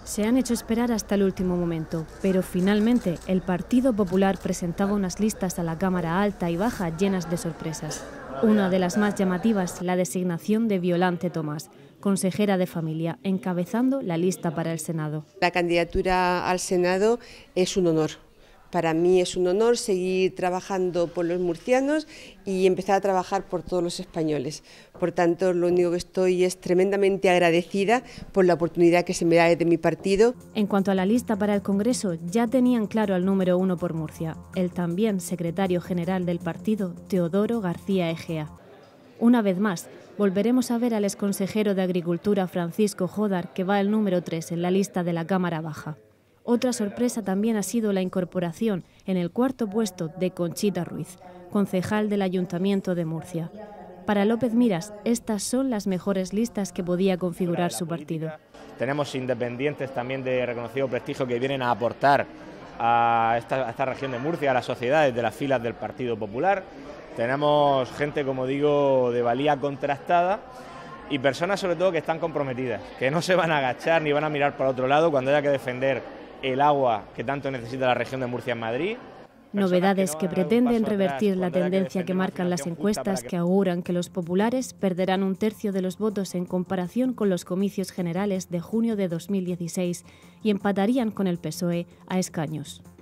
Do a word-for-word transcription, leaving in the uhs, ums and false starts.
Se han hecho esperar hasta el último momento, pero finalmente el Partido Popular presentaba unas listas a la Cámara Alta y Baja llenas de sorpresas. Una de las más llamativas, la designación de Violante Tomás, consejera de Familia, encabezando la lista para el Senado. La candidatura al Senado es un honor. Para mí es un honor seguir trabajando por los murcianos y empezar a trabajar por todos los españoles. Por tanto, lo único que estoy es tremendamente agradecida por la oportunidad que se me da desde mi partido. En cuanto a la lista para el Congreso, ya tenían claro al número uno por Murcia, el también secretario general del partido, Teodoro García Egea. Una vez más, volveremos a ver al exconsejero de Agricultura, Francisco Jodar, que va al número tres en la lista de la Cámara Baja. Otra sorpresa también ha sido la incorporación en el cuarto puesto de Conchita Ruiz, concejal del Ayuntamiento de Murcia. Para López Miras, estas son las mejores listas que podía configurar su partido. Tenemos independientes también de reconocido prestigio que vienen a aportar a esta, a esta región de Murcia, a la sociedad, desde las filas del Partido Popular. Tenemos gente, como digo, de valía contrastada y personas sobre todo que están comprometidas, que no se van a agachar ni van a mirar para otro lado cuando haya que defender el agua que tanto necesita la región de Murcia en Madrid. Novedades que pretenden revertir la tendencia que marcan las encuestas que auguran que los populares perderán un tercio de los votos en comparación con los comicios generales de junio de dos mil dieciséis y empatarían con el P S O E a escaños.